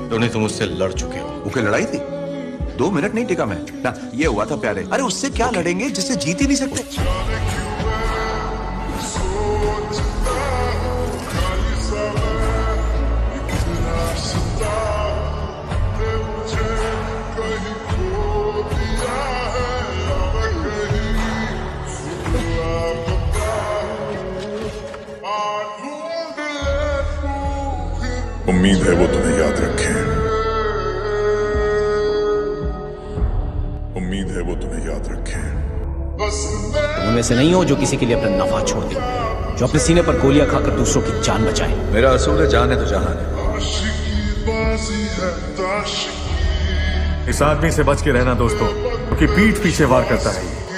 Tony, तुम मुझसे लड़ चुके हो। ओके, लड़ाई थी, 2 मिनट नहीं टिका मैं ना, ये हुआ था प्यारे। अरे उससे क्या लड़ेंगे जिससे जीत ही नहीं सकते। उम्मीद है वो तुम्हें याद रखे। उम्मीद है वो तुम्हें याद रखे। तुम में से नहीं हो जो किसी के लिए अपना नफा छोड़ दे, जो अपने सीने पर गोलियां खाकर दूसरों की जान बचाए। मेरा असूल है जान है तो जहान है। इस आदमी से बच के रहना दोस्तों, क्योंकि पीठ पीछे वार करता है।